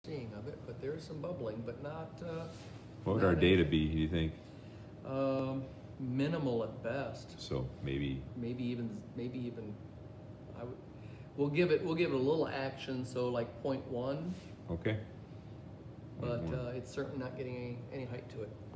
seeing of it, but there is some bubbling, but not. What would our data be, do you think? Minimal at best. So maybe even. We'll give it a little action, so like 0.1. Okay. But it's certainly not getting any height to it.